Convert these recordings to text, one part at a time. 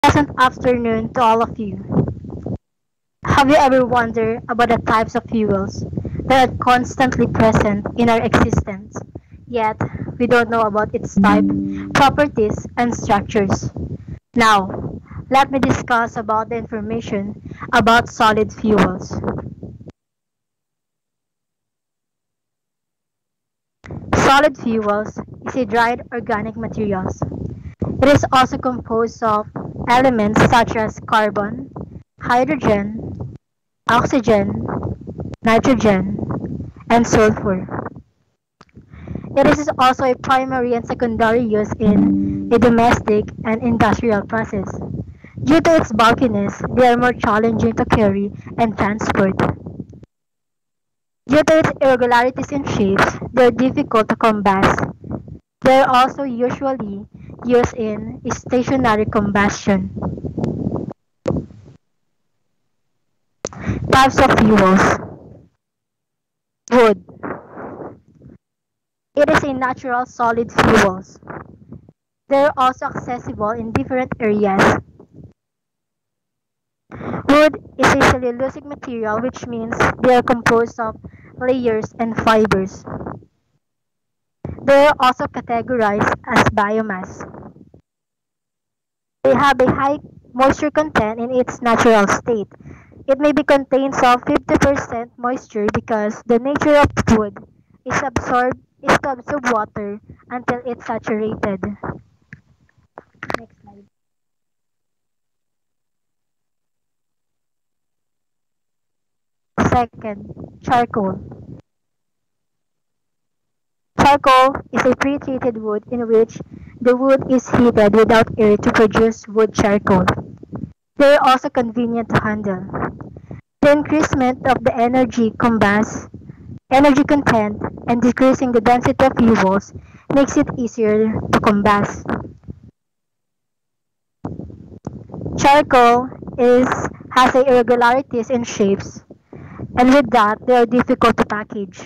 Pleasant afternoon to all of you. Have you ever wondered about the types of fuels that are constantly present in our existence, yet we don't know about its type, properties, and structures? Now, let me discuss about the information about solid fuels. Solid fuels is a dried organic materials. It is also composed of elements such as carbon, hydrogen, oxygen, nitrogen, and sulfur. It is also a primary and secondary use in a domestic and industrial process. Due to its bulkiness, they are more challenging to carry and transport. Due to its irregularities in shapes, they are difficult to combust. They are also usually used in stationary combustion. Types of fuels. Wood. It is a natural solid fuel. They are also accessible in different areas. Wood is a cellulosic material, which means they are composed of layers and fibers. They are also categorized as biomass. They have a high moisture content in its natural state. It may be contains of 50% moisture because the nature of wood is to absorb water until it's saturated. Next slide. Second, charcoal. Charcoal is a pre-treated wood in which the wood is heated without air to produce wood charcoal. They are also convenient to handle. The increasement of the energy content, and decreasing the density of fuels makes it easier to combust. Charcoal has irregularities in shapes, and with that, they are difficult to package.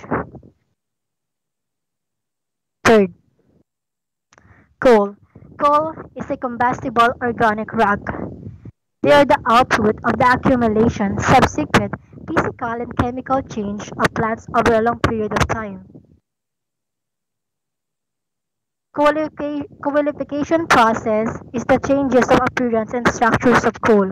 Third, coal. Coal is a combustible organic rock. They are the output of the accumulation, subsequent physical and chemical change of plants over a long period of time. Coalification process is the changes of appearance and structures of coal.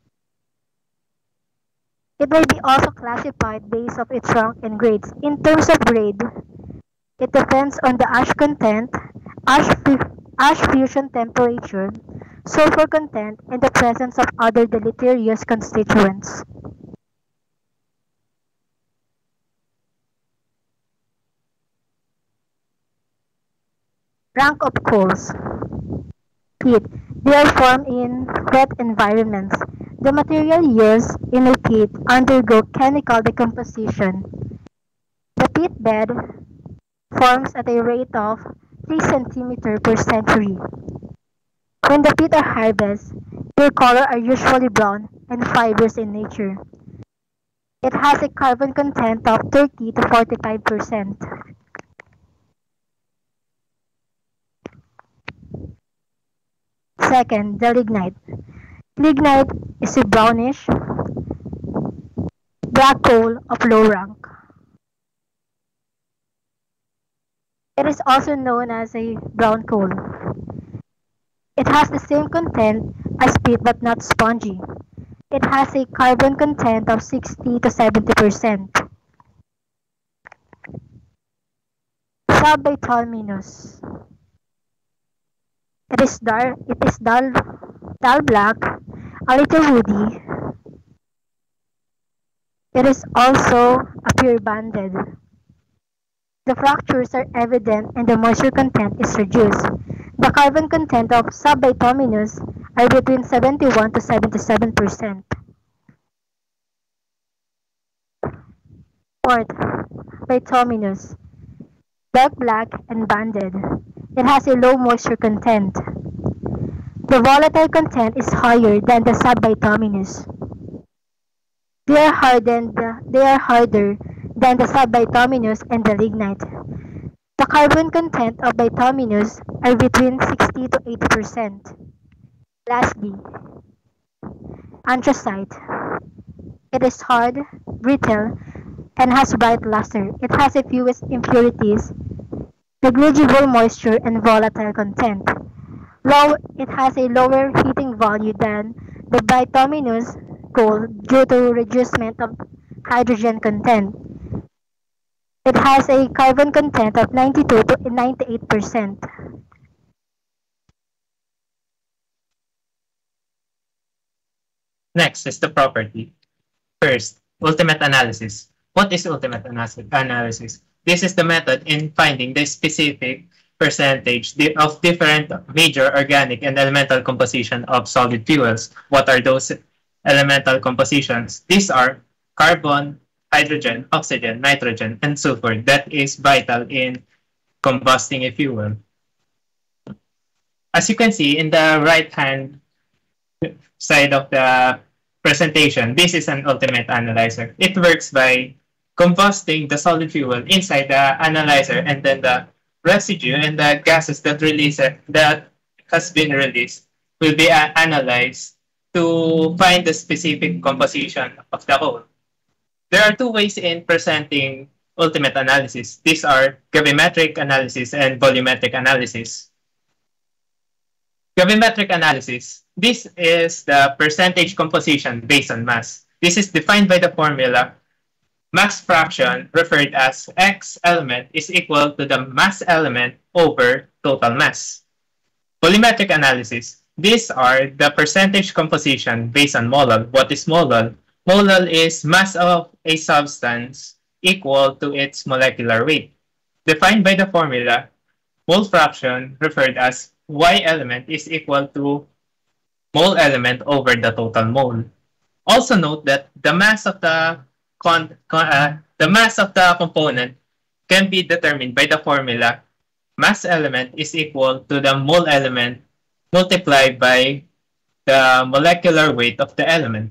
It may be also classified based on its rank and grades. In terms of grade, it depends on the ash content, ash fusion temperature, sulfur content, and the presence of other deleterious constituents. Rank of coals. Peat. They are formed in wet environments. The material used in a peat undergo chemical decomposition. The peat bed forms at a rate of 3 cm per century. When the peat are harvested, their color are usually brown and fibrous in nature. It has a carbon content of 30 to 45%. Second, the lignite. Lignite is a brownish, black coal of low rank. It is also known as a brown coal. It has the same content as peat but not spongy. It has a carbon content of 60 to 70%. Subbituminous. It is dull black, a little woody. It is also appear banded. The fractures are evident and the moisture content is reduced. The carbon content of subbituminous are between 71 to 77%. Fourth, bituminous. Dark black and banded. It has a low moisture content. The volatile content is higher than the subbituminous. They are harder than the subbituminous and the lignite. The carbon content of bituminous are between 60 to 80%. Lastly, anthracite. It is hard, brittle, and has bright luster. It has a few impurities, negligible moisture, and volatile content. It has a lower heating value than the bituminous coal due to reducement of hydrogen content. It has a carbon content of 92 to 98%. Next is the property. First, ultimate analysis. What is ultimate analysis? This is the method in finding the specific percentage of different major organic and elemental composition of solid fuels. What are those elemental compositions? These are carbon, hydrogen, oxygen, nitrogen, and sulfur. That is vital in combusting a fuel. As you can see in the right-hand side of the presentation, this is an ultimate analyzer. It works by combusting the solid fuel inside the analyzer, and then the residue and the gases that has been released will be analyzed to find the specific composition of the whole. There are two ways in presenting ultimate analysis. These are gravimetric analysis and volumetric analysis. Gravimetric analysis. This is the percentage composition based on mass. This is defined by the formula mass fraction, referred as X element, is equal to the mass element over total mass. Volumetric analysis. These are the percentage composition based on molal. What is molal? Molal is mass of a substance equal to its molecular weight. Defined by the formula, mole fraction, referred as Y element, is equal to mole element over the total mole. Also note that the mass of the component can be determined by the formula mass element is equal to the mole element multiplied by the molecular weight of the element.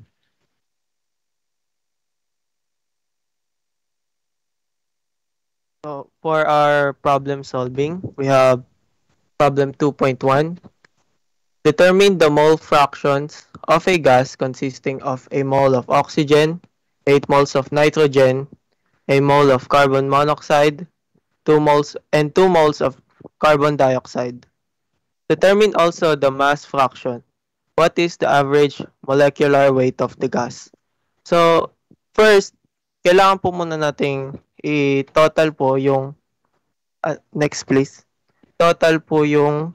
So for our problem solving, we have problem 2.1. Determine the mole fractions of a gas consisting of a mole of oxygen, 8 moles of nitrogen, a mole of carbon monoxide, 2 moles and 2 moles of carbon dioxide. Determine also the mass fraction. What is the average molecular weight of the gas? So, first, kailangan po muna nating i-total po yung next please. Total po yung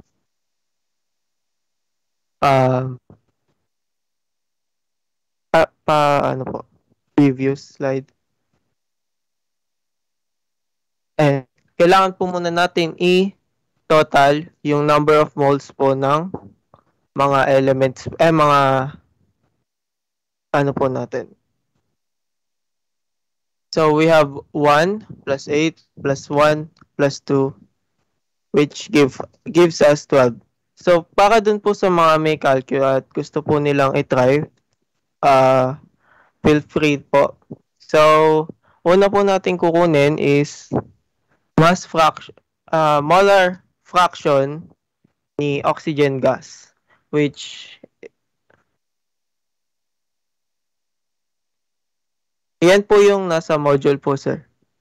ano po, previous slide. Kailangan po muna natin i-total yung number of moles po ng mga elements, mga ano po natin. So we have 1 plus 8 plus 1 plus 2 which gives us 12. So para dun po sa mga may calculate at gusto po nilang i-try, feel free po. So una po natin kukunin is mass fraction, molar fraction ni oxygen gas, which yan po yung nasa module po, sir.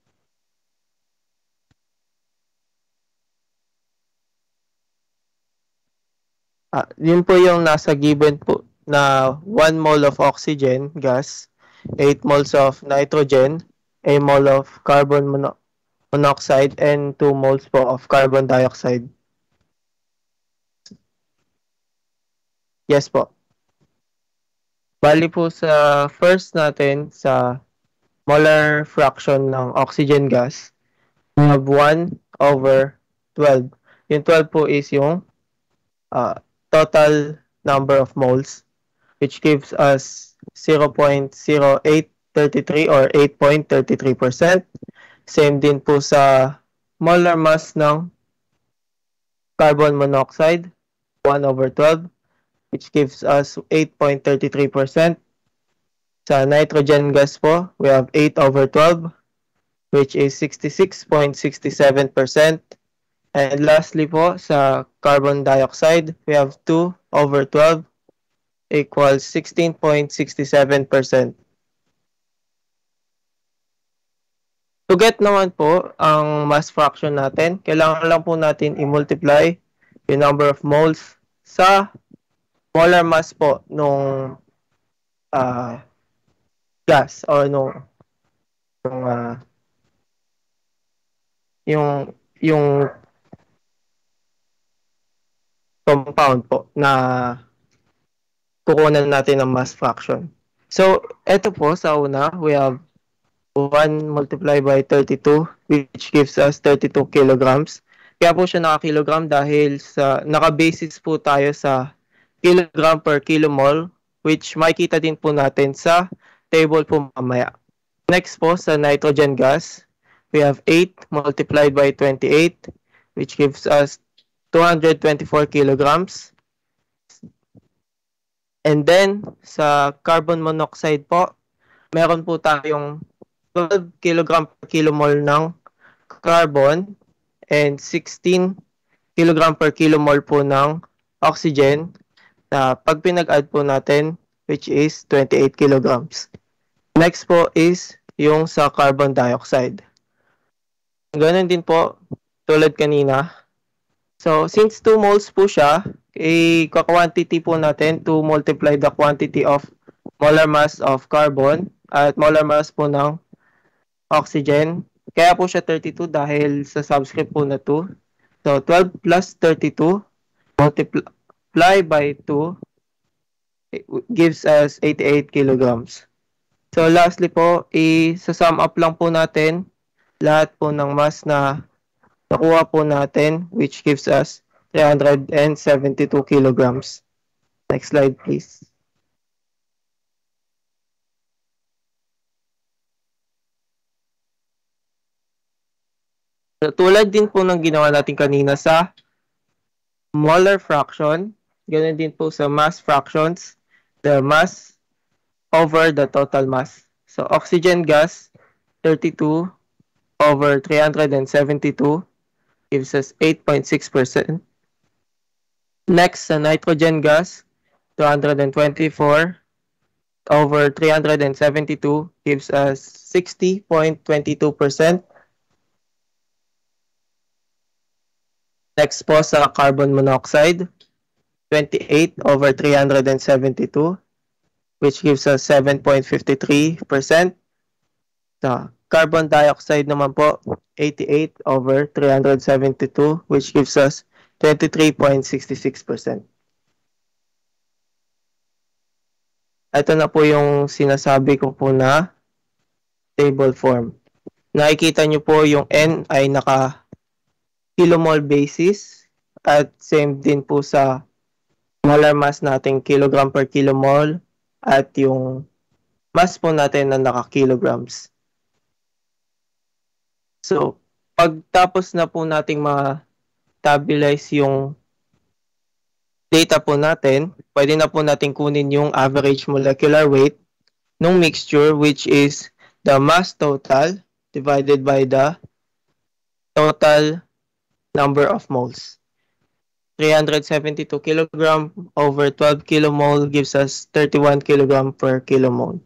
Yun po yung nasa given po na 1 mole of oxygen gas, 8 moles of nitrogen, a mole of carbon monoxide, and 2 moles po of carbon dioxide. Yes po. Bali po sa first natin sa molar fraction ng oxygen gas, we have 1 over 12. Yung 12 po is yung total number of moles, which gives us 0.0833 or 8.33%. Same din po sa molar mass ng carbon monoxide, 1 over 12, which gives us 8.33%. Sa nitrogen gas po, we have 8 over 12, which is 66.67%. And lastly po, sa carbon dioxide, we have 2 over 12 equals 16.67%. To get naman po ang mass fraction natin, kailangan lang po natin i-multiply yung number of moles sa molar mass po nung gas or nung yung compound po na kukunan natin ng mass fraction. So, eto po sa una, we have 1 multiplied by 32 which gives us 32 kilograms. Kaya po siya naka-kilogram dahil naka-basis po tayo sa kilogram per kilomole which makikita din po natin sa table po mamaya. Next po sa nitrogen gas, we have 8 multiplied by 28 which gives us 224 kilograms. And then sa carbon monoxide po, meron po tayong 12 kg per kilomole ng carbon and 16 kg per kilomole po ng oxygen na pag pinag-add po natin which is 28 kilograms. Next po is yung sa carbon dioxide. Ganun din po tulad kanina. So since 2 moles po siya, i-quantity po natin to multiply the quantity of molar mass of carbon at molar mass po ng oxygen. Kaya po siya 32 dahil sa subscript po na 2. So, 12 plus 32 multiply by 2 gives us 88 kilograms. So, lastly po, i-sum up lang po natin lahat po ng mass na nakuha po natin which gives us 372 kilograms. Next slide, please. So, tulad din po ng ginawa natin kanina sa molar fraction, ganoon din po sa mass fractions, the mass over the total mass. So, oxygen gas, 32 over 372 gives us 8.6%. Next, sa nitrogen gas, 224 over 372 gives us 60.22%. Next po sa carbon monoxide, 28 over 372, which gives us 7.53%. Sa carbon dioxide naman po, 88 over 372, which gives us 23.66%. Ito na po yung sinasabi ko po na table form. Nakikita nyo po yung N ay naka kilomole basis at same din po sa molar mass natin kilogram per kilomole at yung mass po natin na naka-kilograms. So, pagtapos na po nating ma-tabularize yung data po natin, pwede na po natin kunin yung average molecular weight ng mixture which is the mass total divided by the total number of moles. 372 kg over 12 kilomole gives us 31 kg per kilomole.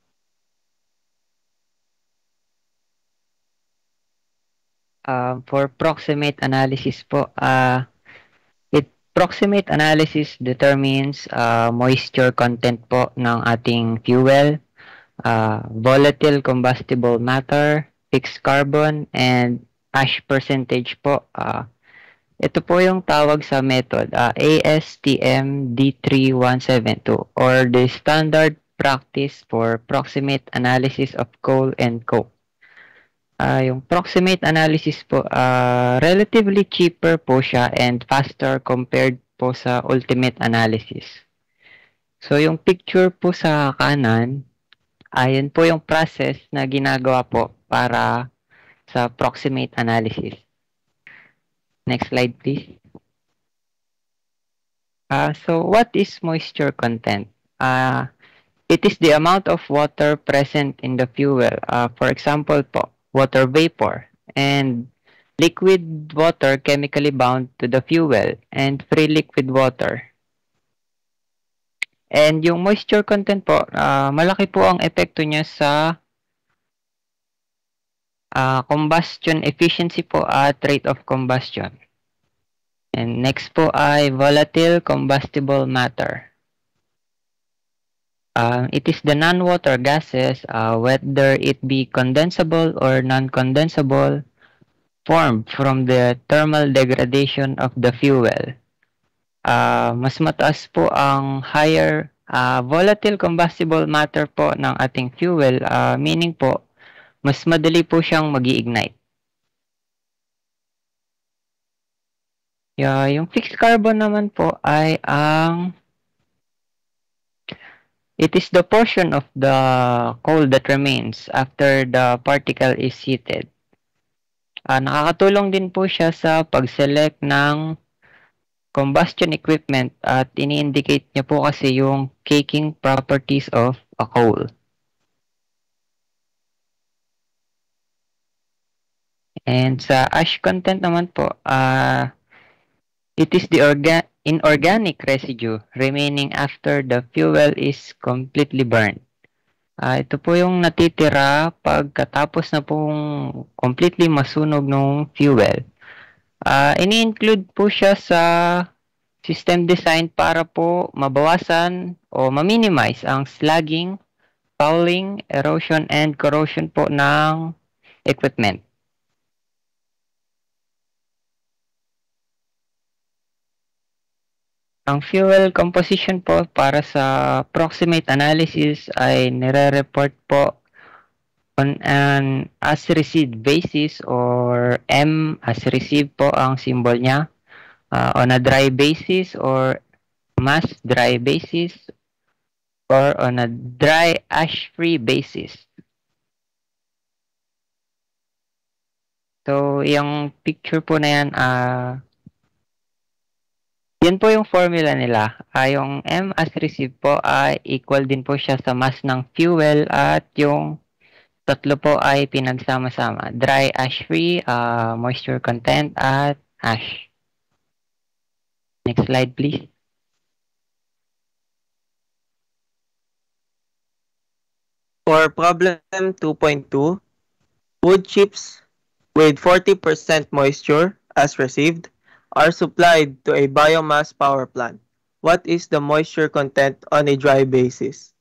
For proximate analysis po, proximate analysis determines moisture content po ng ating fuel, volatile combustible matter, fixed carbon, and ash percentage po. Ito po yung tawag sa method, ASTM D3172 or the standard practice for proximate analysis of coal and coke. Yung proximate analysis po, relatively cheaper po siya and faster compared po sa ultimate analysis. So yung picture po sa kanan, ayan po yung process na ginagawa po para sa proximate analysis. Next slide, please. So what is moisture content? It is the amount of water present in the fuel. For example po, water vapor. And liquid water chemically bound to the fuel, and free liquid water. And yung moisture content po, malaki po ang epekto niya sa combustion efficiency po at rate of combustion. And next po ay volatile combustible matter. It is the non-water gases, whether it be condensable or non-condensable, formed from the thermal degradation of the fuel. Mas mataas po ang higher volatile combustible matter po ng ating fuel, meaning po, mas madali po siyang mag-iignite. Yung fixed carbon naman po ay it is the portion of the coal that remains after the particle is heated. Nakakatulong din po siya sa pag-select ng combustion equipment at ini-indicate niya po kasi yung caking properties of a coal. And sa ash content naman po, it is the inorganic residue remaining after the fuel is completely burned. Ito po yung natitira pagkatapos na pong completely masunog ng fuel. Ini-include po siya sa system design para po mabawasan o ma-minimize ang slugging, fouling, erosion, and corrosion po ng equipment. Ang fuel composition po para sa proximate analysis ay nire-report po on an as received basis or M as received po ang symbol niya. On a dry basis or mass dry basis or on a dry ash-free basis. So, yung picture po na yan, yan po yung formula nila. Yung M as received po ay equal din po siya sa mass ng fuel at yung tatlo po ay pinagsama-sama. Dry, ash-free, moisture content, at ash. Next slide, please. For problem 2.2, wood chips with 40% moisture as received are supplied to a biomass power plant. What is the moisture content on a dry basis?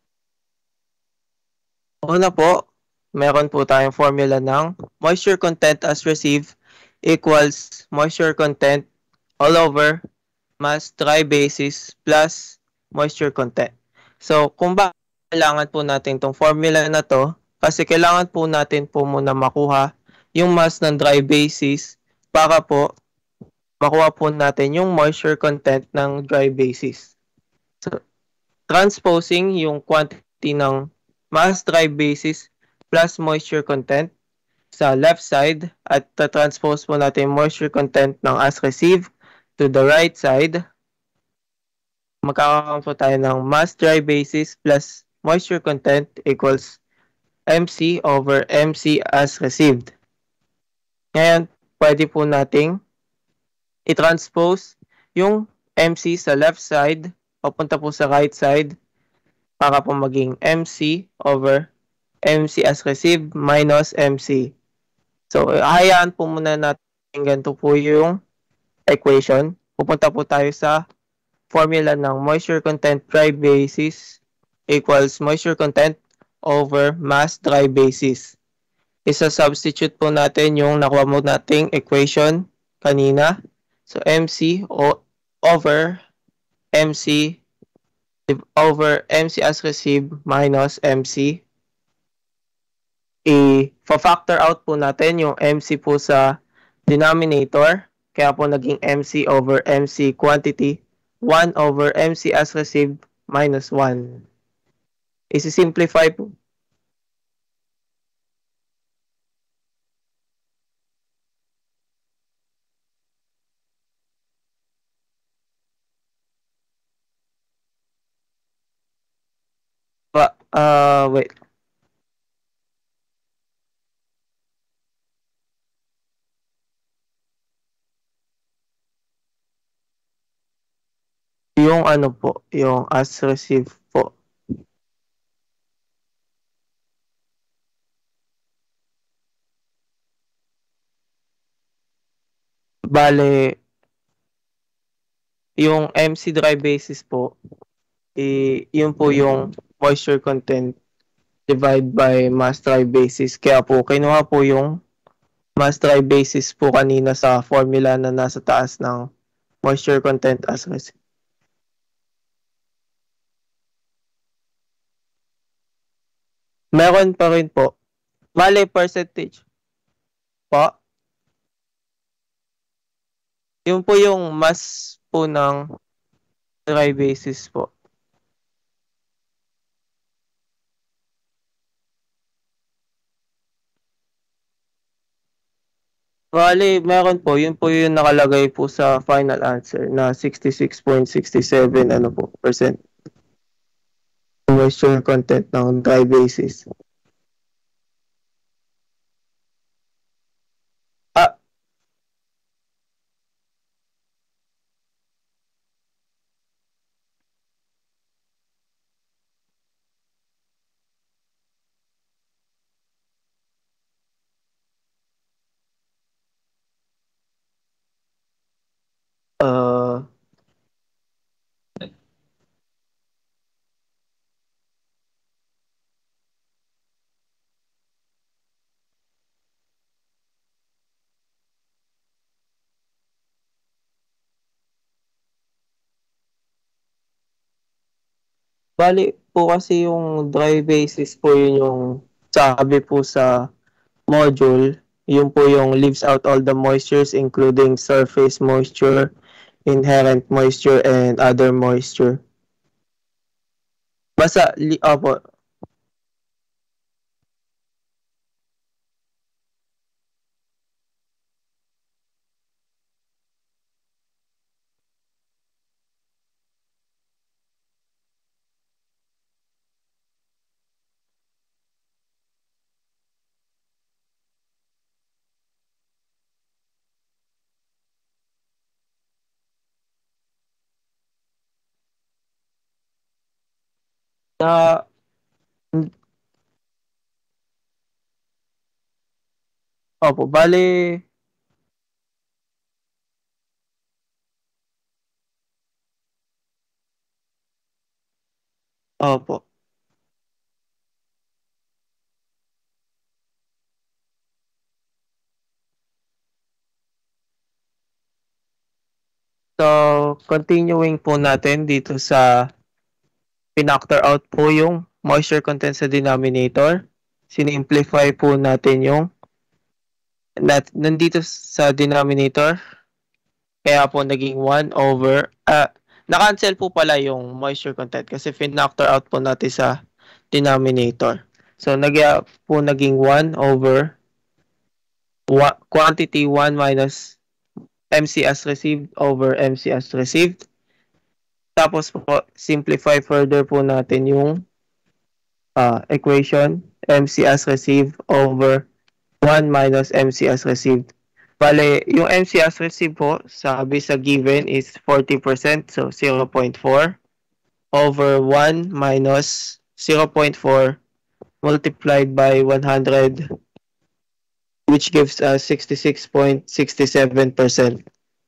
Una po, meron po tayong formula ng moisture content as received equals moisture content all over mass dry basis plus moisture content. So, kung ba kailangan po natin itong formula na to, kasi kailangan po natin po muna makuha yung mass ng dry basis para po makuha po natin yung moisture content ng dry basis. So, transposing yung quantity ng mass dry basis plus moisture content sa left side at transpose po natin yung moisture content ng as received to the right side, magkakaroon po tayo ng mass dry basis plus moisture content equals MC over MC as received. Ngayon, pwede po nating i-transpose yung MC sa left side papunta po sa right side para po maging MC over MC as received minus MC. So, hayaan po muna natin ganito po yung equation. Pupunta po tayo sa formula ng moisture content dry basis equals moisture content over mass dry basis. Isa-substitute po natin yung nakuha mo nating equation kanina. So, MC over MC over MC as received minus MC. I-factor out po natin yung MC po sa denominator. Kaya po naging MC over MC quantity 1 over MC as received minus 1. Isi-simplify po. Wait. Yung ano po, yung as received po. Bale, yung MC dry basis po, yun po yung moisture content divide by mass dry basis. Kaya po, kinuha po yung mass dry basis po kanina sa formula na nasa taas ng moisture content as received. Meron pa rin po. Bale, percentage po. Yun po yung mass po ng dry basis po. Bale, meron po. Yun po yung nakalagay po sa final answer na 66.67 ano po, percent moisture content ng dry basis. Ah, uh, bali po kasi yung dry basis po yun yung sabi po sa module, yun po yung leaves out all the moistures including surface moisture, inherent moisture, and other moisture. Basta, opo, na, opo, bali, opo. So, continuing po natin dito sa pinactor out po yung moisture content sa denominator. Sinimplify po natin yung nandito sa denominator. Kaya po naging 1 over, na-cancel po pala yung moisture content kasi pinactor out po natin sa denominator. So, po naging 1 over quantity 1 minus MC as received over MC as received. Tapos po, simplify further po natin yung equation MC as received over 1 minus MC as received. Bale, yung MC as received po, sabi sa given is 40%, so 0.4 over 1 minus 0.4 multiplied by 100, which gives us 66.67%.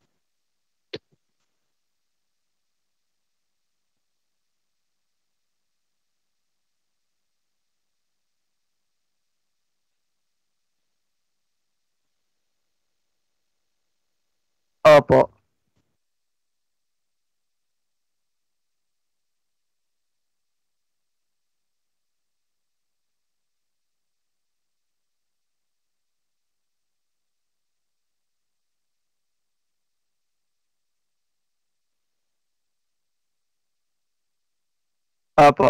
Opo. Opo.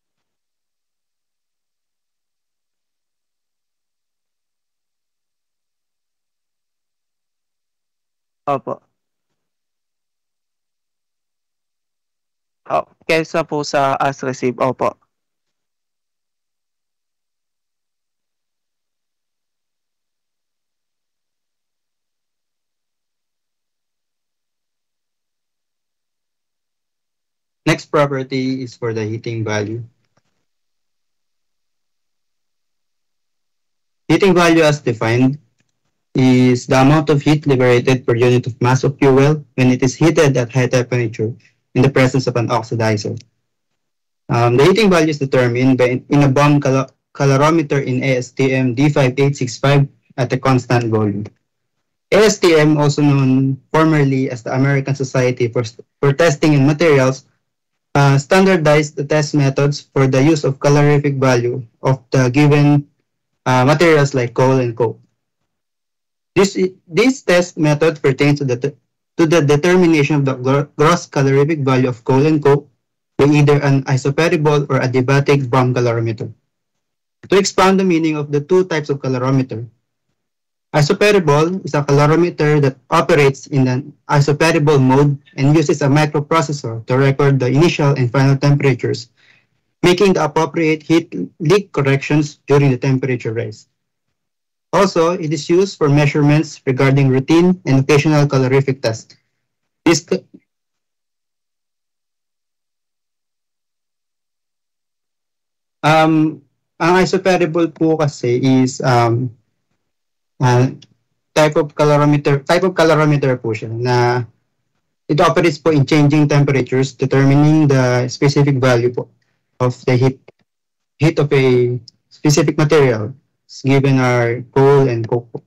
Opo. Kesa po sa as receive. Opo. property is for the heating value. Heating value as defined is the amount of heat liberated per unit of mass of fuel when it is heated at high temperature in the presence of an oxidizer. The heating value is determined by in a bomb calorimeter in ASTM D5865 at a constant volume. ASTM, also known formerly as the American Society for Testing in Materials, standardized the test methods for the use of calorific value of the given materials like coal and coke. This test method pertains to the determination of the gross calorific value of coal and coke by either an isoperibol or adiabatic bomb calorimeter. To expound the meaning of the two types of calorimeter, isoperibol is a calorimeter that operates in an isoperibol mode and uses a microprocessor to record the initial and final temperatures, making the appropriate heat leak corrections during the temperature rise. Also, it is used for measurements regarding routine and occasional calorific tests. Ang isoperibol po kasi is type of calorimeter po siya na it operates po in changing temperatures, determining the specific value po of the heat of a specific material given our coal and coke po.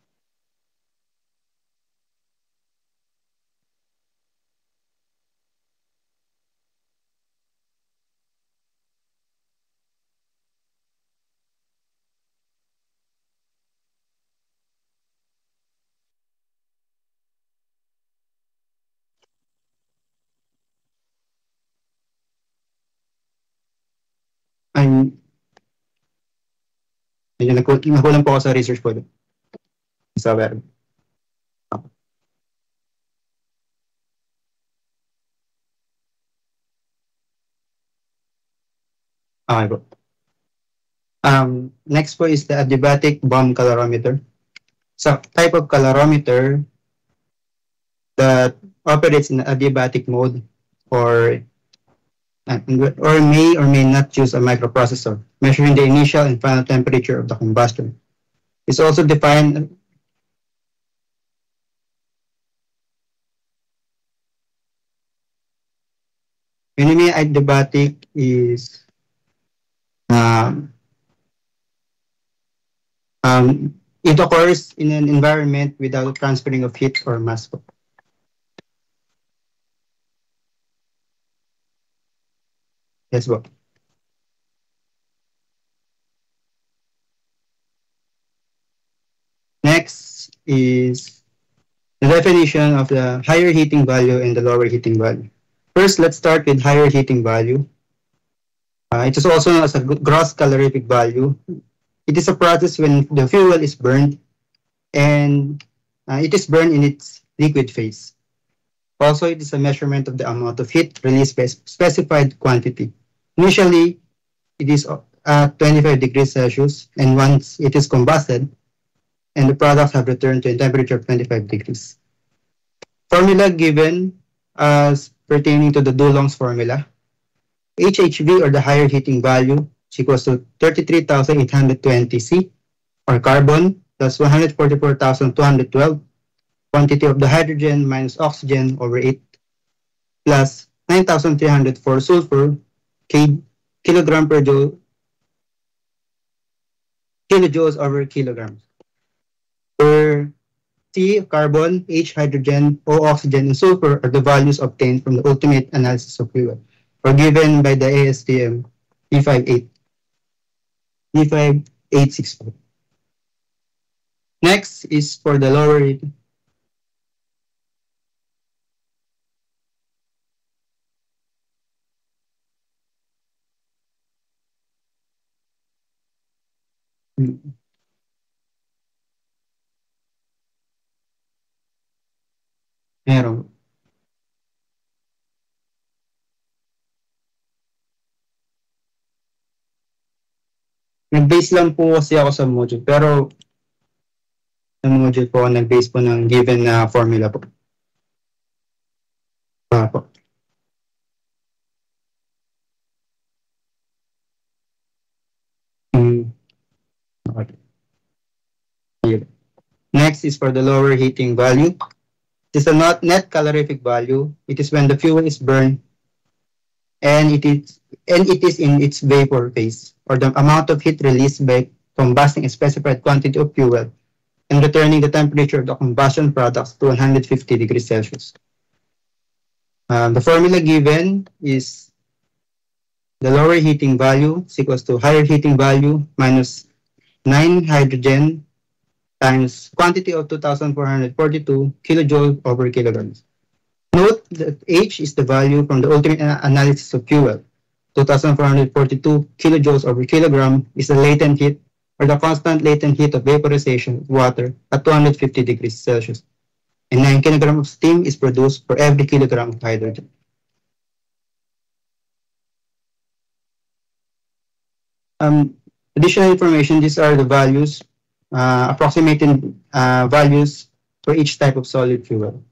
Nakulang po ako sa research po. Sa verb. Okay po. Next po is the adiabatic bomb calorimeter. So, type of calorimeter that operates in adiabatic mode or may or may not use a microprocessor, measuring the initial and final temperature of the combustion. It's also defined when you mean adiabatic is it occurs in an environment without transferring of heat or mass. Yes, po. Next is the definition of the higher heating value and the lower heating value. First, let's start with higher heating value. It is also known as a gross calorific value. It is a process when the fuel is burned and it is burned in its liquid phase. Also, it is a measurement of the amount of heat released by specified quantity. Initially, it is at 25 degrees Celsius, and once it is combusted, and the products have returned to a temperature of 25 degrees. Formula given as pertaining to the Dulong's formula. HHV, or the higher heating value, is equals to 33,820 C, or carbon, plus 144,212, quantity of the hydrogen minus oxygen over 8, plus 9,304 sulfur, kilogram per joule, kilojoules over kilograms. For C, carbon, H, hydrogen, O, oxygen, and sulfur are the values obtained from the ultimate analysis of fuel, or given by the ASTM D5864. Next is for the lower heating. Meron. Nag-base lang po kasi ako sa module, pero sa module po, nag-base po ng given na formula po. Po. Okay. Here. Next is for the lower heating value. This is the net calorific value. It is when the fuel is burned and it is in its vapor phase, or the amount of heat released by combusting a specified quantity of fuel and returning the temperature of the combustion products to 150 degrees Celsius. The formula given is the lower heating value is equals to higher heating value minus 9 hydrogen times quantity of 2,442 kilojoule over kilograms. Note that H is the value from the ultimate analysis of fuel. 2,442 kilojoules over kilogram is the latent heat, or the constant latent heat of vaporization of water at 250 degrees Celsius. And 9 kilograms of steam is produced for every kilogram of hydrogen. Additional information, these are the values, approximated values for each type of solid fuel.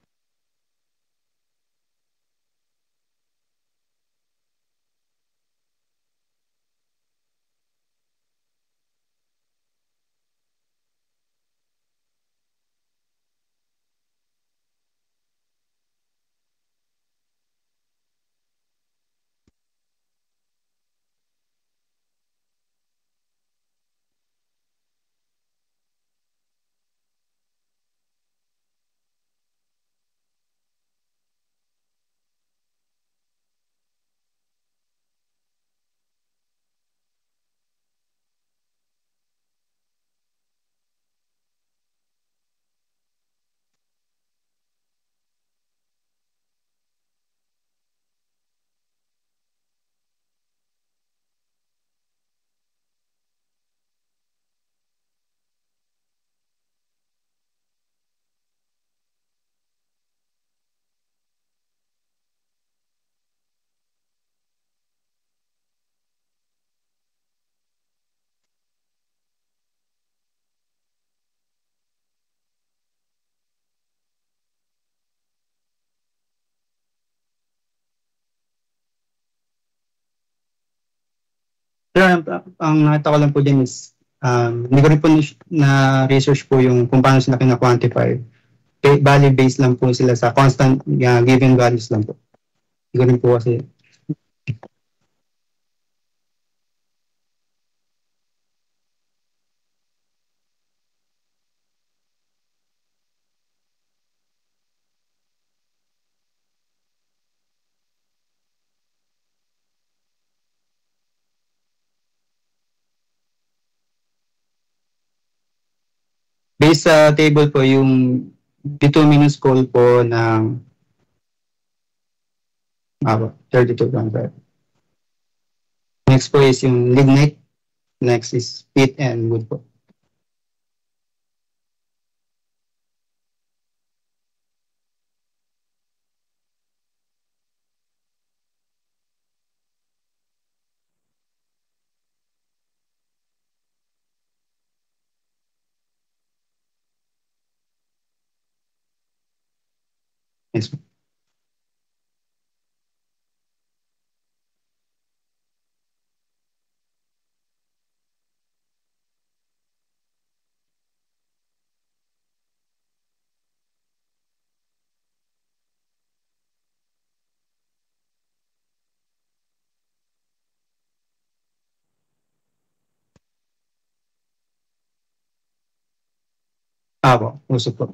Pero ang nakita ko lang po din is, hindi ko rin po na-research po yung kung paano sila kina-quantify. Value-based lang po sila sa constant given values lang po. Hindi ko rin po kasi. Based sa table po, yung bituminous coal po ng 32.5. Next po is yung lignite. Next is peat and wood po. Yes po. Po, uso po.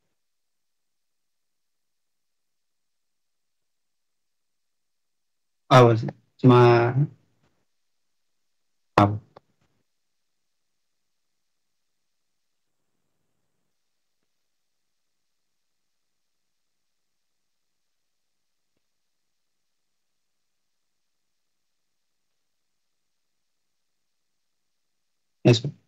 Sa mga yes po.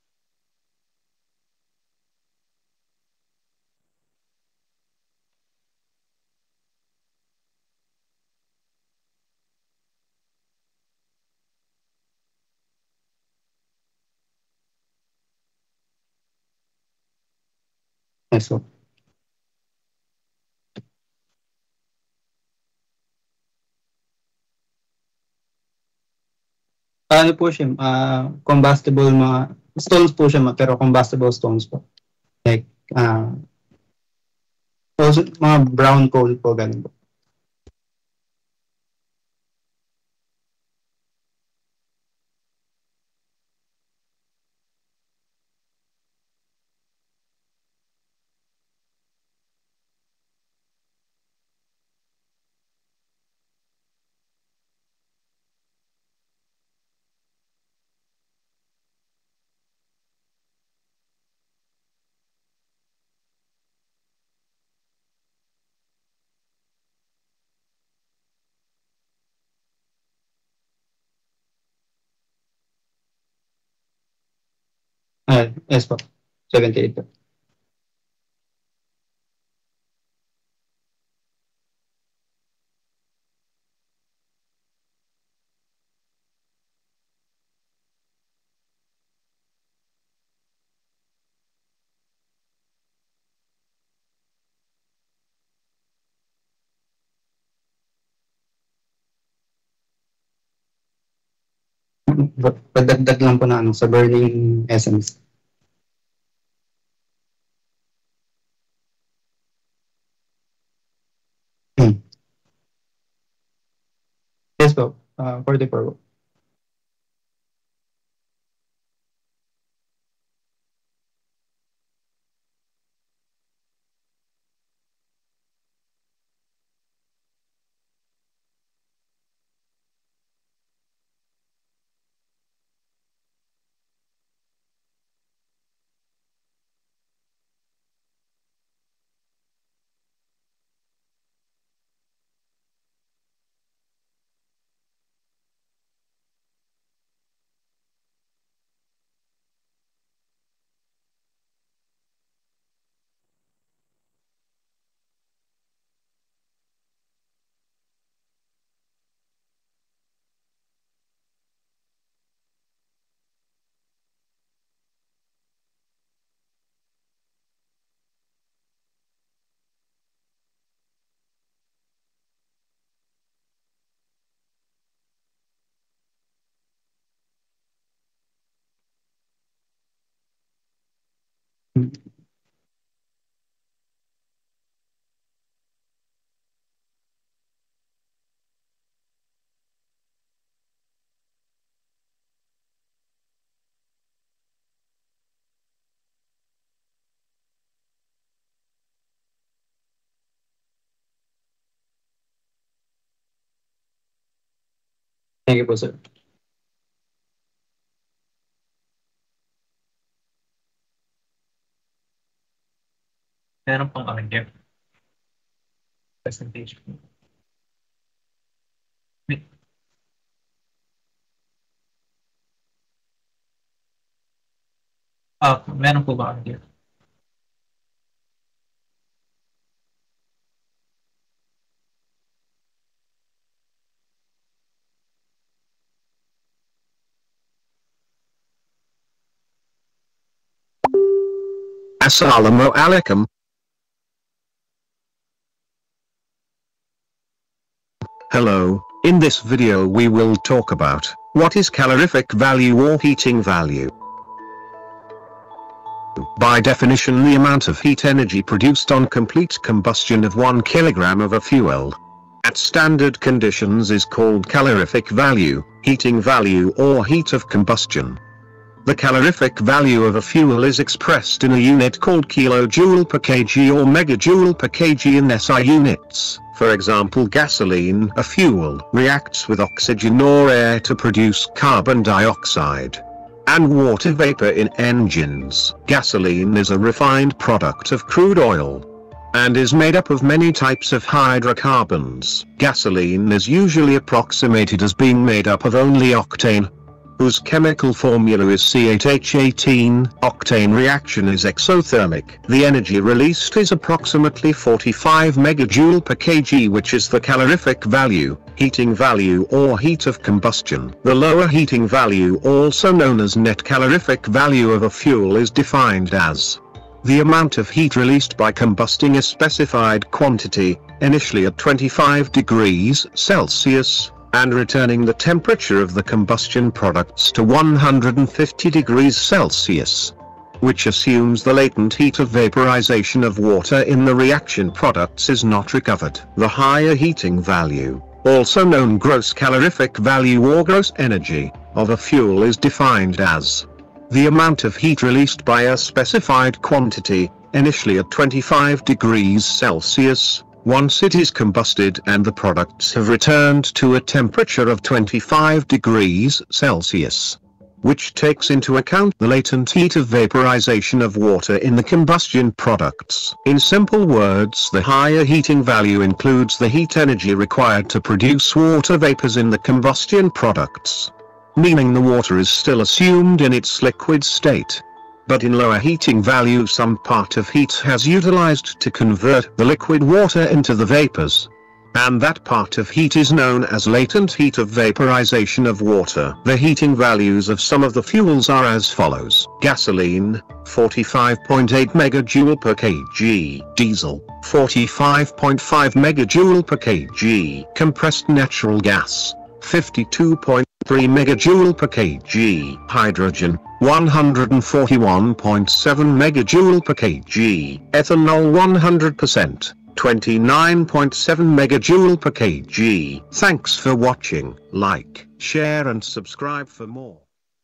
Yes po. Ano po siya, combustible mga stones po siya, pero combustible stones po. Like, also, mga brown coal po, ganun po. Yes po. 78 po. Pagdagdag lang po na sa burning essence. Yes po, 44 po. Thank you po, sir. Meron pang kami presentation. Meron po ba kami? Assalamu alaikum. Hello, in this video we will talk about what is calorific value or heating value. By definition, the amount of heat energy produced on complete combustion of 1 kilogram of a fuel at standard conditions is called calorific value, heating value or heat of combustion. The calorific value of a fuel is expressed in a unit called kilojoule per kg or megajoule per kg in SI units. For example, gasoline, a fuel, reacts with oxygen or air to produce carbon dioxide and water vapor in engines. Gasoline is a refined product of crude oil and is made up of many types of hydrocarbons. Gasoline is usually approximated as being made up of only octane, whose chemical formula is C8H18. Octane reaction is exothermic. The energy released is approximately 45 megajoule per kg, which is the calorific value, heating value or heat of combustion. The lower heating value, also known as net calorific value of a fuel, is defined as the amount of heat released by combusting a specified quantity, initially at 25 degrees Celsius, and returning the temperature of the combustion products to 150 degrees Celsius, which assumes the latent heat of vaporization of water in the reaction products is not recovered. The higher heating value, also known gross calorific value or gross energy, of a fuel is defined as the amount of heat released by a specified quantity, initially at 25 degrees Celsius, once it is combusted and the products have returned to a temperature of 25 degrees Celsius, which takes into account the latent heat of vaporization of water in the combustion products. In simple words, the higher heating value includes the heat energy required to produce water vapors in the combustion products, meaning the water is still assumed in its liquid state. But in lower heating value, some part of heat has utilized to convert the liquid water into the vapors, and that part of heat is known as latent heat of vaporization of water. The heating values of some of the fuels are as follows: gasoline, 45.8 megajoule per kg, diesel, 45.5 megajoule per kg, compressed natural gas, 52.3 megajoule per kg, hydrogen, 141.7 megajoule per kg, ethanol 100%, 29.7 megajoule per kg. Thanks for watching. Like, share and subscribe for more.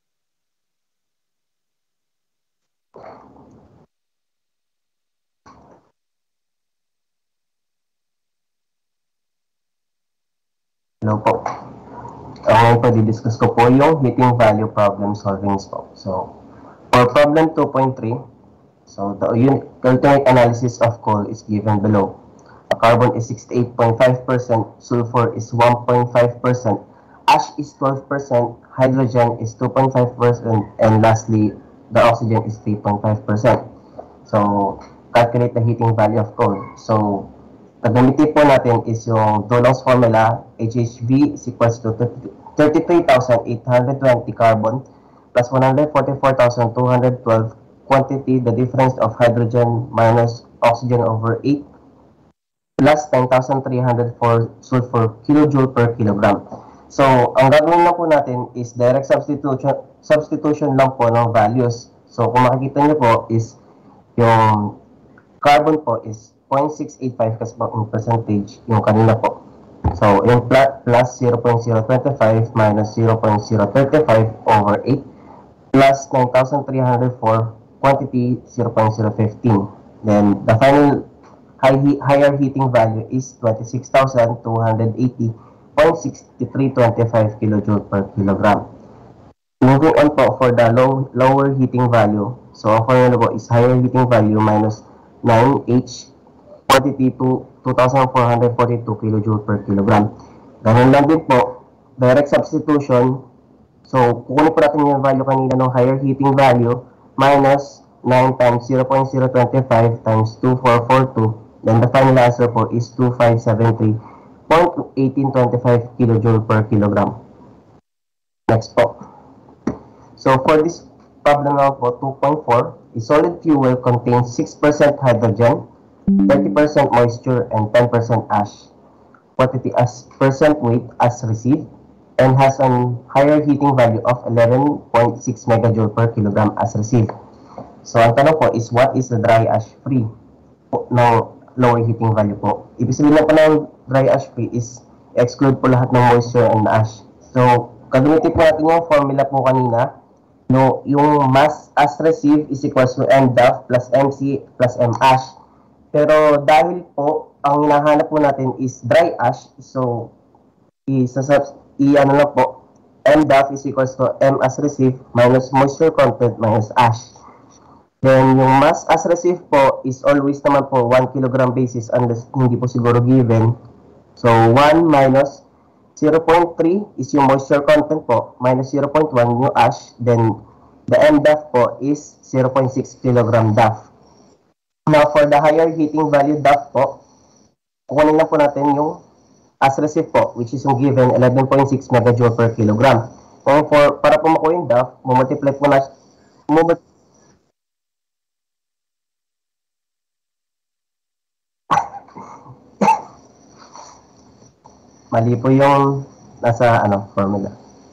Hello po. Ngayon po, didiscuss ko po yung heating value problem solving po. So, for problem 2.3, so the ultimate analysis of coal is given below. Carbon is 68.5%, sulfur is 1.5%, ash is 12%, hydrogen is 2.5%, and lastly, the oxygen is 3.5%. So, calculate the heating value of coal. So, gagamitin po natin is yung Dulong's formula, HHV is equals to 33,820 carbon plus 144,212 quantity, the difference of hydrogen minus oxygen over 8, plus 10,304 sulfur kilojoule per kilogram. So, ang gagawin lang po natin is direct substitution lang po ng values. So, kung makikita nyo po is yung carbon po is 0.685 kasi po in percentage yung kanina po. So, yung plus 0.025 minus 0.035 over 8 plus 9,304 quantity 0.015. Then, the final higher heating value is 26,280.6325 kilojoule per kilogram. Moving on po for the lower heating value. So, ang formula po is higher heating value minus 9H quantity to 2,442 kilojoule per kilogram. Ganun lang din po, direct substitution. So, kukunin po natin yung value kanina ng higher heating value minus 9 times 0.025 times 2442. Then the final answer po is 2573.1825 kilojoule per kilogram. Next po. So, for this problem now po, 2.4, a solid fuel contains 6% hydrogen, 30% moisture, and 10% ash. Quantity as percent weight as received, and has a higher heating value of 11.6 megajoule per kilogram as received. So, ang tanong po is, what is the dry ash free ng lower heating value po? Ibig sabihin lang po ng dry ash free is exclude po lahat ng moisture and ash. So, gagamitin po natin yung formula po kanina. No, yung mass as received is equals to MDAF plus MC plus M ash. Pero dahil po, ang hinahanap po natin is dry ash, so ano lang po, MDAF is equals to M as received minus moisture content minus ash. Then yung mass as received po is always naman po 1 kilogram basis unless hindi po siguro given. So 1 minus 0.3 is yung moisture content po, minus 0.1 yung ash, then the MDAF po is 0.6 kilogram DAF. Now, for the higher heating value DAF po, kukunin lang po natin yung as received po, which is yung given 11.6 megajoule per kilogram. So, para po makuha yung DAF, multiply po na, mali po yung nasa formula.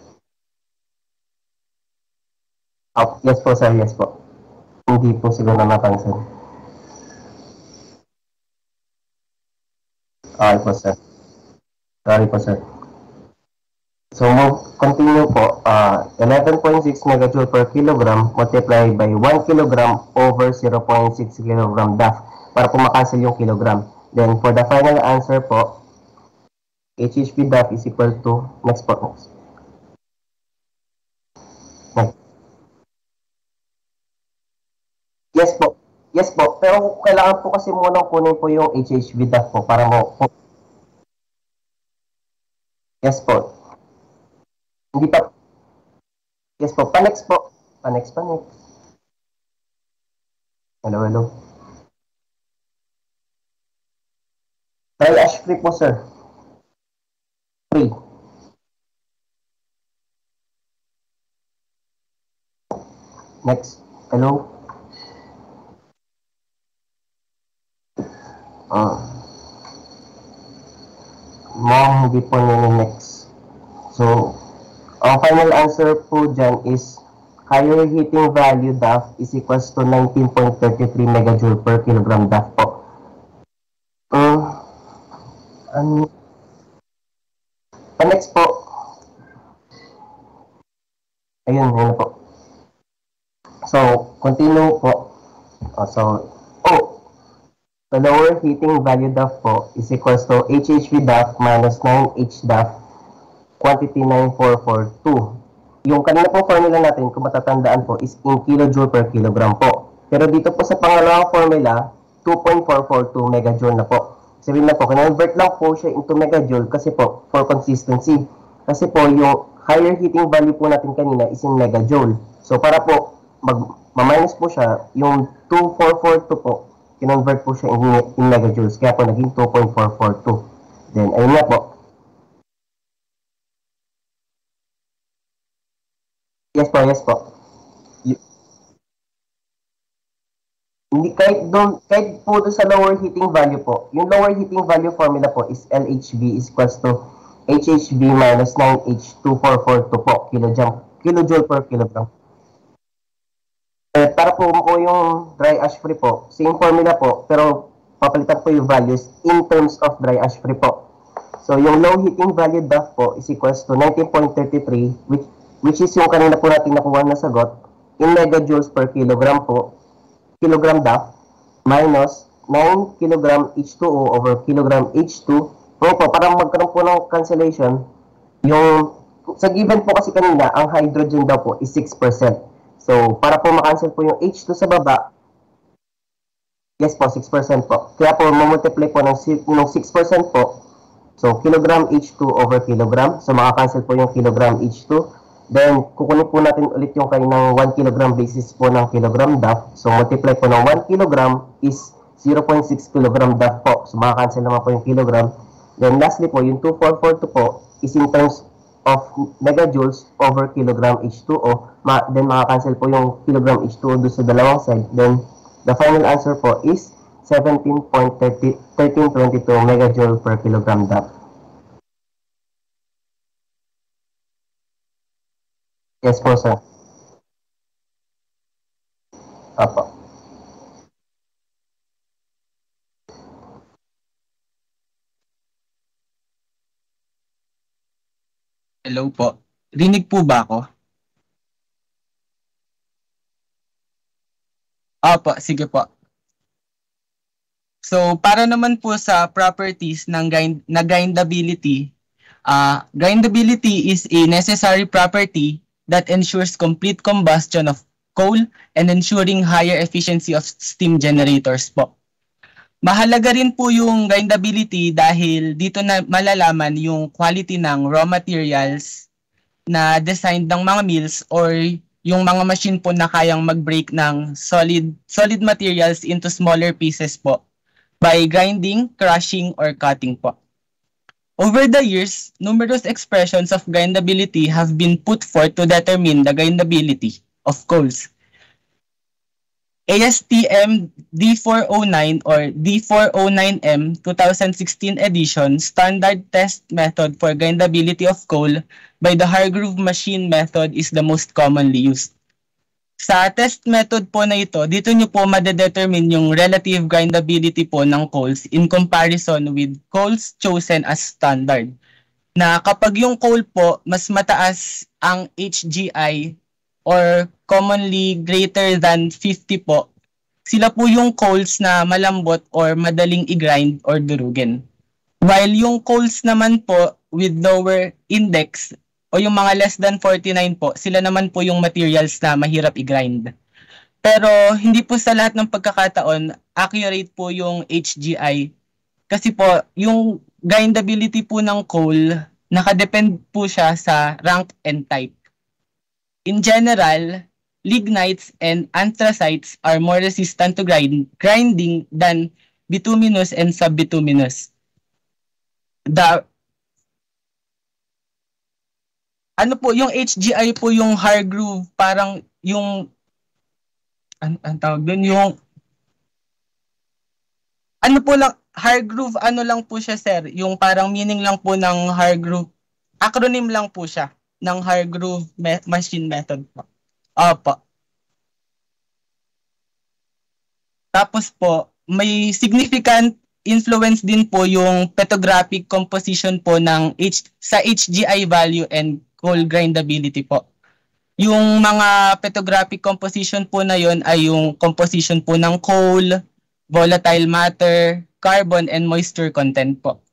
Oh, yes po sir, yes po. Hindi po siguro napansin. Okay po sir. Sorry po sir. So continue po, 11.6 megajoule per kilogram multiplied by 1 kilogram over 0.6 kilogram DAF para po makancel yung kilogram. Then for the final answer po, HHP DAF is equal to, next po, next. Yes po. Yes po. Pero kailangan po kasi muna kunin po yung HHV DAF po para mo po. Yes po. Hindi pa. Yes po. Pa-next po. Pa-next. Hello, hello. Try ash free po, sir. Free. Next. Hello. Hindi po next. So, ang final answer po dyan is higher heating value DAF is equals to 19.33 megajoule per kilogram DAF po. Next po. Ayun po. So, continue po. The lower heating value DAF po is equals to HHV DAF minus 9H DAF quantity 9442. Yung kanina po formula natin, kung matatandaan po, is in kilojoule per kilogram po. Pero dito po sa pangalawang formula, 2.442 megajoule na po. Sabihin na po, convert lang po siya into megajoule kasi po, for consistency. Kasi po, yung higher heating value po natin kanina is in megajoule. So, para po, ma-minus po siya, yung 2442 po, kinonvert po siya in megajoules. Kaya po naging 2.442. Then, ayun nga po. Yes po, yes po. Hindi, kahit po doon sa lower heating value po, yung lower heating value formula po is LHV is equals to HHV minus 9H2442 po, kilojoule per kilogram. Para po yung dry ash free po, same formula po, pero papalitan po yung values in terms of dry ash free po. So, yung low heating value DAF po is equals to 19.33, which is yung kanina po natin nakuha na sagot, in megajoules per kilogram po, kilogram DAF, minus 9 kilogram H2O over kilogram H2. Ngayon po, parang magkaroon po ng cancellation, yung, sa given po kasi kanina, ang hydrogen daw po is 6%. So, para po makancel po yung H2 sa baba, yes po, 6% po. Kaya po, mamultiply po ng 6% po. So, kilogram H2 over kilogram. So, makakancel po yung kilogram H2. Then, kukunin po natin ulit yung kaninang 1 kilogram basis po ng kilogram DAF. So, multiply po ng 1 kilogram is 0.6 kilogram DAF po. So, makakancel naman po yung kilogram. Then, lastly po, yung 2442 po is in terms of megajoules over kilogram H2O. Then makakancel po yung kilogram H2O doon sa dalawang side. Then the final answer po is 17.1322 megajoule per kilogram DAF. Yes po, sir. Apo. Hello po. Rinig po ba ako? Opo, sige po. So, para naman po sa properties ng grindability, grindability is a necessary property that ensures complete combustion of coal and ensuring higher efficiency of steam generators po. Mahalaga rin po yung grindability dahil dito na malalaman yung quality ng raw materials na designed ng mga mills or yung mga machine po na kayang mag-break ng solid materials into smaller pieces po by grinding, crushing, or cutting po. Over the years, numerous expressions of grindability have been put forth to determine the grindability of coals. ASTM D409 or D409M 2016 edition standard test method for grindability of coal by the Hargrove machine method is the most commonly used. Sa test method po na ito, dito nyo po madedetermine yung relative grindability po ng coals in comparison with coals chosen as standard. Na kapag yung coal po mas mataas ang HGI or commonly greater than 50 po, sila po yung coals na malambot or madaling i-grind or durugin. While yung coals naman po with lower index o yung mga less than 49 po, sila naman po yung materials na mahirap i-grind. Pero hindi po sa lahat ng pagkakataon accurate po yung HGI. Kasi po yung grindability po ng coal nakadepend po siya sa rank and type. In general, lignites and anthracites are more resistant to grinding than bituminous and subbituminous. Ano po, yung HGI po yung Hargrove, parang yung, ang tawag doon, yung, ano po lang, Hargrove, ano lang po siya, sir, yung parang meaning lang po ng Hargrove, acronym lang po siya ng Hargrove machine method po. Opo. Tapos po, may significant influence din po yung petrographic composition po ng sa HGI value and coal grindability po. Yung mga petrographic composition po na yon ay yung composition po ng coal, volatile matter, carbon, and moisture content po.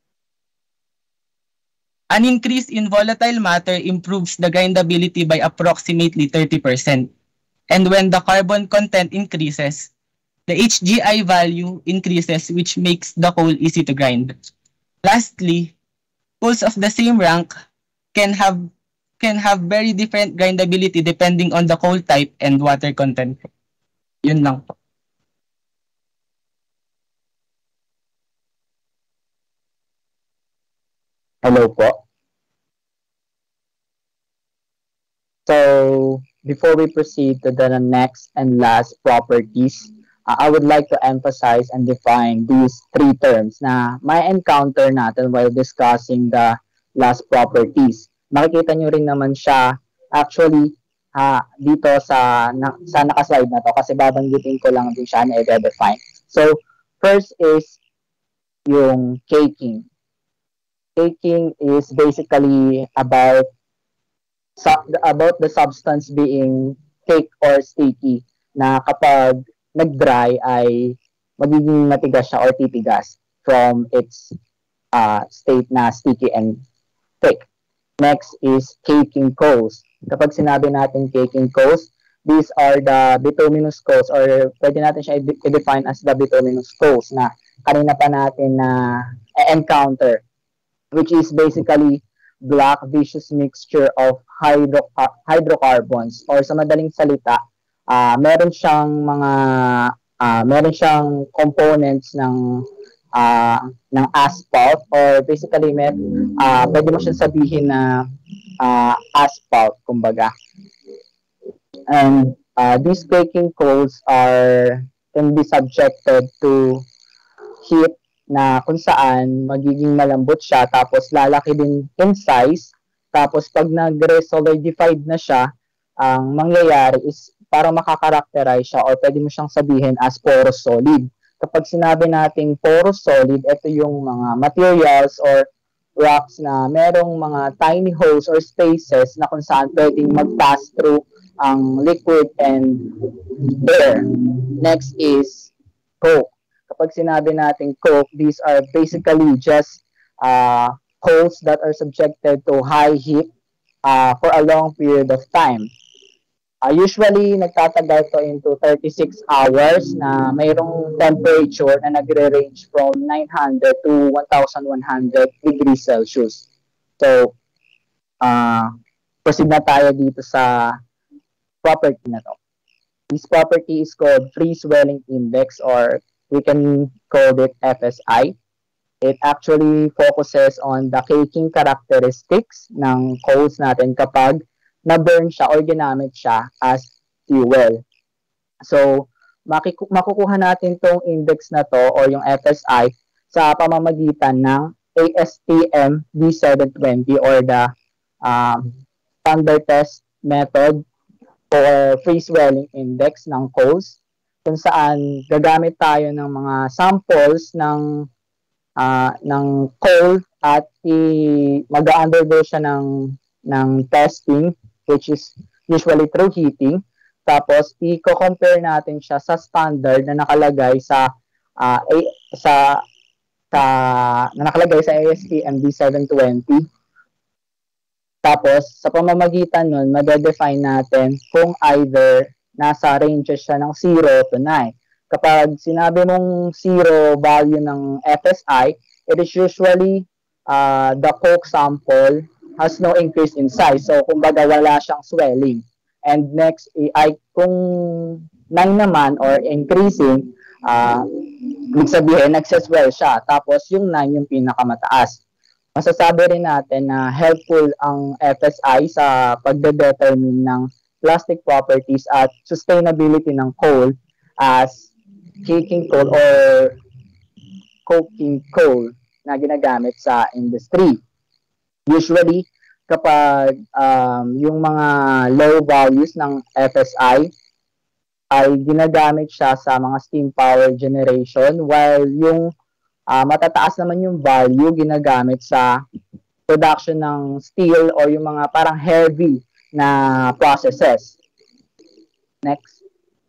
An increase in volatile matter improves the grindability by approximately 30%. And when the carbon content increases, the HGI value increases, which makes the coal easy to grind. Lastly, coals of the same rank can have very different grindability depending on the coal type and water content. Yun lang po. Hello po. So, before we proceed to the next and last properties, I would like to emphasize and define these three terms na may encounter natin while discussing the last properties. Makikita nyo rin naman siya actually dito sa nakaslide na to kasi babanggitin ko lang din siya na i-define. So, first is yung caking. Caking is basically about the substance being thick or sticky na kapag nag-dry ay magiging matigas siya or titigas from its state na sticky and thick. Next is caking coals. Kapag sinabi natin caking coals, these are the bituminous coals or pwede natin siya i-define as the bituminous coals na kanina pa natin na encounter, which is basically black viscous mixture of hydrocarbons or sa madaling salita, meron siyang components ng asphalt or basically pwede mo siyang sabihin na asphalt kumbaga. And these caking coals can be subjected to heat na kung saan magiging malambot siya tapos lalaki din in size. Tapos pag nag-solidified na siya, ang mangyayari is para makakarakterize siya or pwede mo siyang sabihin as porous solid. Kapag sinabi nating porous solid, ito yung mga materials or rocks na merong mga tiny holes or spaces na kung saan pwedeng mag-pass through ang liquid and air. Next is coke. Kapag sinabi natin coke, these are basically just coals that are subjected to high heat for a long period of time. Usually, nagtatagal to into 36 hours na mayroong temperature na nagre-range from 900 to 1,100 degrees Celsius. So, proceed na tayo dito sa property na to. This property is called Free Swelling Index or we can call it FSI. It actually focuses on the caking characteristics ng coals natin kapag na-burn siya or ginamit siya as fuel. So, makukuha natin tong index na to or yung FSI sa pamamagitan ng ASTM D720 or the standard test method for free swelling index ng coals, kung saan gagamit tayo ng mga samples ng coal at mag-undergo siya ng testing, which is usually through heating. Tapos i-compare natin siya sa standard na nakalagay sa ASTM D720. Tapos, sa pamamagitan nun, madedefine natin kung either nasa ranges siya ng 0 to 9. Kapag sinabi mong 0 value ng FSI, it is usually the coke sample has no increase in size. So, kumbaga wala siyang swelling. And next, kung 9 naman or increasing, ibig sabihin, nagsaswell siya. Tapos, yung 9 yung pinakamataas. Masasabi rin natin na helpful ang FSI sa pagde-determine ng plastic properties at sustainability ng coal as caking coal or coking coal na ginagamit sa industry. Usually, kapag yung mga low values ng FSI ay ginagamit siya sa mga steam power generation, while yung matataas naman yung value ginagamit sa production ng steel or yung mga parang heavy na processes. Next.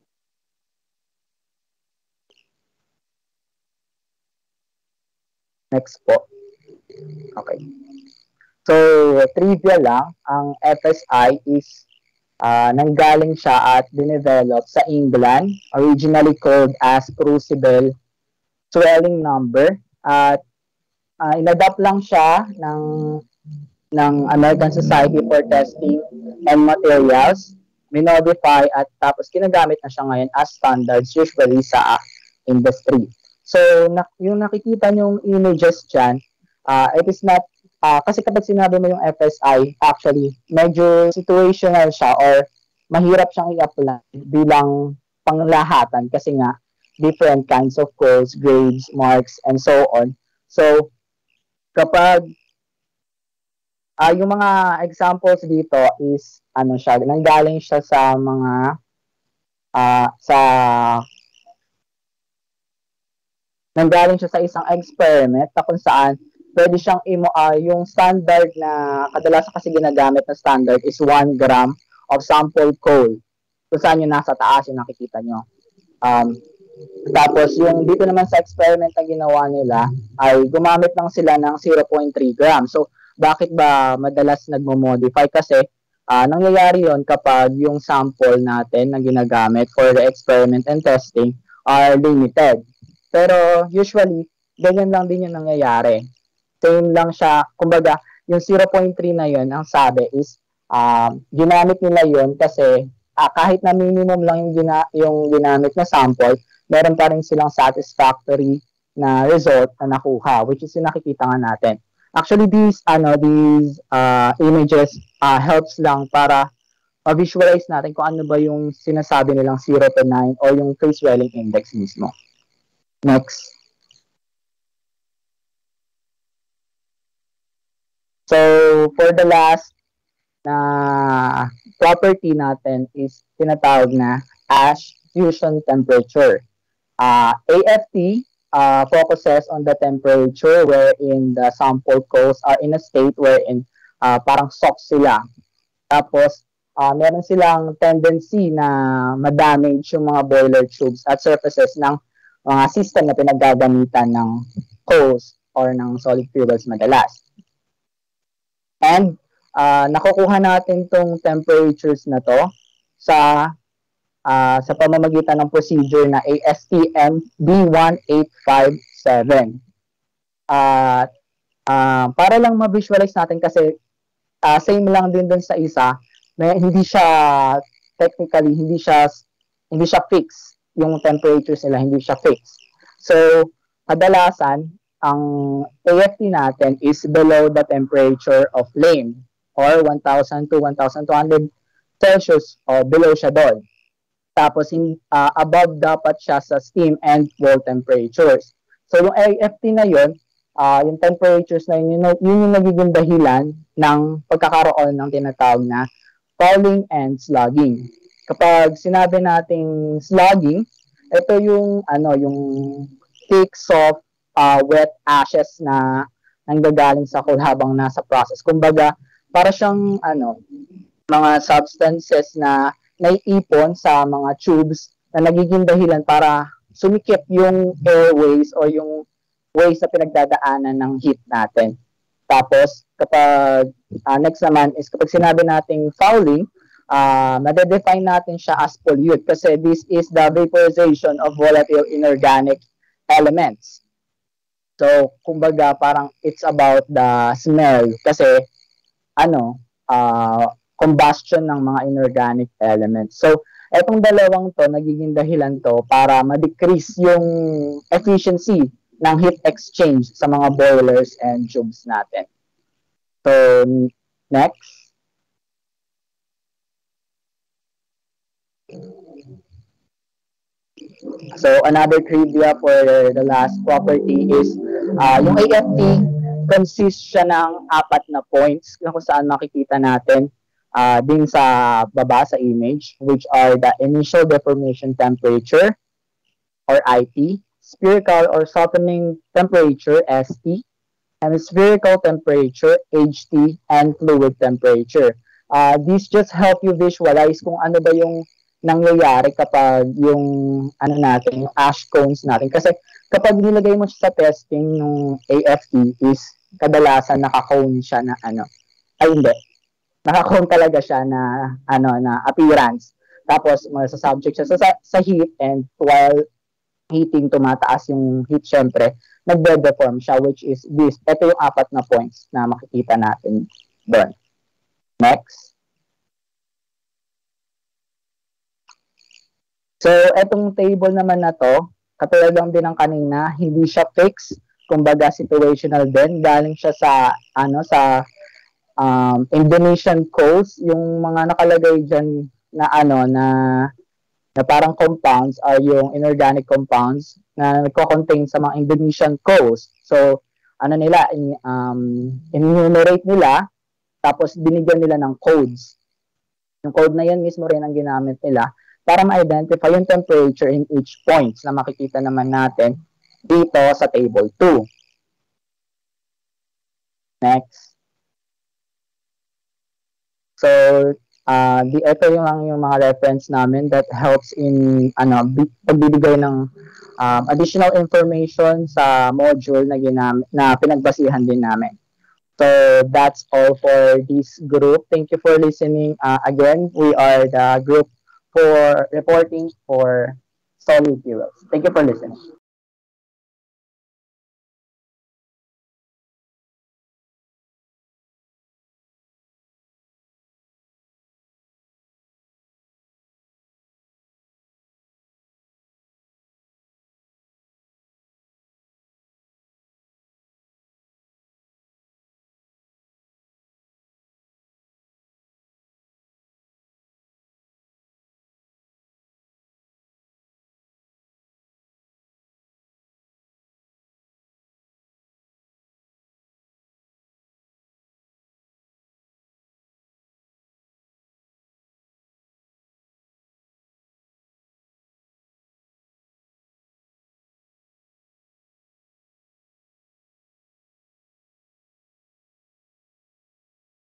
Next po. Okay. So, trivia lang, ang FSI is nanggaling siya at dinevelop sa England, originally called as crucible swelling number, at inadapt lang siya ng American Society for Testing and Materials, minodify at tapos ginagamit na siya ngayon as standards usually sa industry. So, yung nakikita nyong images dyan, it is not, kasi kapag sinabi mo yung FSI, actually, medyo situational siya or mahirap siyang i-apply bilang panglahatan kasi nga, different kinds of codes, grades, marks, and so on. So, kapag yung mga examples dito is, nanggaling siya sa mga, nanggaling siya sa isang experiment na kung saan pwede siyang yung standard na kadalasan kasi ginagamit na standard is 1 gram of sample coal. Kung saan yung nasa taas yung nakikita nyo. Tapos yung dito naman sa experiment na ginawa nila ay gumamit lang sila ng 0.3 gram. So bakit ba madalas nagmo-modify? Kasi nangyayari yon kapag yung sample natin na ginagamit for the experiment and testing are limited. Pero usually ganyan lang din yung nangyayari. Same lang siya. Kumbaga yung 0.3 na yon ang sabi is ginamit nila yon kasi kahit na minimum lang yung ginamit na sample, meron pa rin silang satisfactory na result na nakuha, which is yung nakikita nga natin. Actually, these images helps lang para visualize natin kung ano ba yung sinasabi nilang 0 to 9 or yung free swelling index mismo. Next. So, for the last na property natin is tinatawag na ash fusion temperature. AFT focuses on the temperature wherein the sample coals are in a state wherein parang soft sila. Tapos, meron silang tendency na ma-damage yung mga boiler tubes at surfaces ng mga system na pinaggagamitan ng coals or ng solid fuels madalas. And, nakukuha natin tong temperatures na to sa pamamagitan ng procedure na ASTM B1857. Para lang ma-visualize natin kasi same lang din dun sa isa, hindi siya technically, hindi siya fixed. Yung temperatures nila, hindi siya fixed. So, kadalasan, ang AFT natin is below the temperature of flame or 1,000 to 1,200 Celsius o below siya doon. Tapos above dapat siya sa steam and wall temperatures. So yung AFT na yun, yung temperatures na yun yung nagiging dahilan ng pagkakaroon ng tinatawag na fouling and slugging. Kapag sinabi nating slugging, ito yung thick, soft, wet ashes na nanggagaling sa coal habang nasa process. Kumbaga, para siyang mga substances na naiipon sa mga tubes na nagiging dahilan para sumikip yung airways o yung ways na pinagdadaanan ng heat natin. Tapos, kapag next naman is kapag sinabi nating fouling, nade-define natin siya as pollute kasi this is the vaporization of volatile inorganic elements. So, kumbaga parang it's about the smell kasi combustion ng mga inorganic elements. So, etong dalawang to, nagiging dahilan to para ma-decrease yung efficiency ng heat exchange sa mga boilers and tubes natin. So, next. So, another trivia for the last property is yung AFT consists siya ng 4 na points kung saan makikita natin din sa baba sa image, which are the initial deformation temperature or IT, spherical or softening temperature ST, and spherical temperature HT, and fluid temperature. These just help you visualize kung ano ba yung nangyayari kapag yung yung ash cones natin. Kasi kapag nilagay mo siya sa testing ng AFT is kadalasan naka-cone siya na hindi. Naka-cone talaga siya na na appearance. Tapos subject siya sa heat, and while heating tumataas yung heat syempre, nagde-deform siya, which is this. Ito yung 4 na points na makikita natin doon. Next. So, etong table naman na to, katulad lang din ng kanina, hindi siya fixed, kumbaga situational din. Galing siya sa Indonesian coast, yung mga nakalagay dyan na na parang compounds are yung inorganic compounds na nagko-contain sa mga Indonesian coast. So, enumerate nila, tapos binigyan nila ng codes. Yung code na yan mismo rin ang ginamit nila para ma-identify yung temperature in each points na makikita naman natin dito sa table 2. Next. So, ito yung mga reference namin that helps in pagbibigay ng additional information sa module na pinagbasihan din namin. So, that's all for this group. Thank you for listening. Again, we are the group for reporting for solid fuels. Thank you for listening.